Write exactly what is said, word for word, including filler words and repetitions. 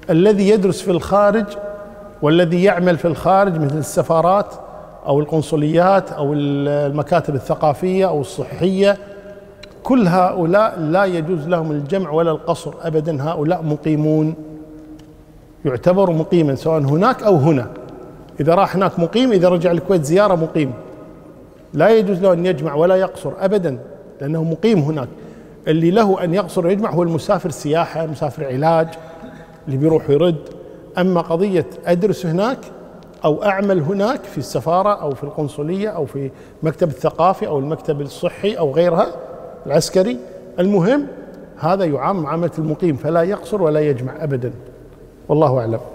الذي يدرس في الخارج والذي يعمل في الخارج مثل السفارات أو القنصليات أو المكاتب الثقافية أو الصحية، كل هؤلاء لا يجوز لهم الجمع ولا القصر أبدا. هؤلاء مقيمون، يعتبر مقيما سواء هناك أو هنا. إذا راح هناك مقيم، إذا رجع الكويت زيارة مقيم، لا يجوز له أن يجمع ولا يقصر أبدا لأنه مقيم هناك. اللي له أن يقصر ويجمع هو المسافر سياحة، مسافر علاج، اللي بيروح ويرد. أما قضية أدرس هناك أو أعمل هناك في السفارة أو في القنصلية أو في المكتب الثقافي أو المكتب الصحي أو غيرها العسكري، المهم هذا يعامل معاملة المقيم، فلا يقصر ولا يجمع أبدا. والله أعلم.